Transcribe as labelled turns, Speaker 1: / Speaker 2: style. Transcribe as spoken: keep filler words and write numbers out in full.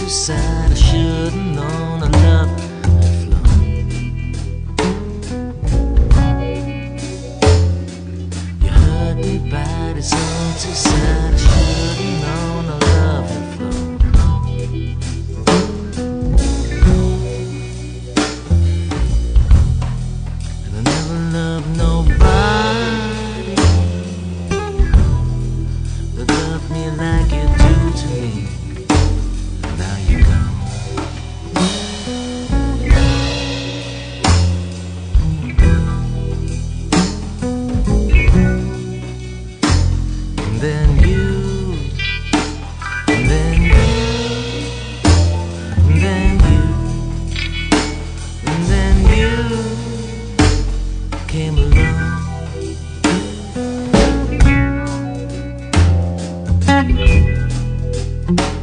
Speaker 1: too sad. I should've known our love had flown. You hurt me bad, it's all too sad. I should've known our love had flown. And I never loved nobody that loved me like you do to me. Now you're gone. And then you, and then you, and then you, and then you came along. Thank you.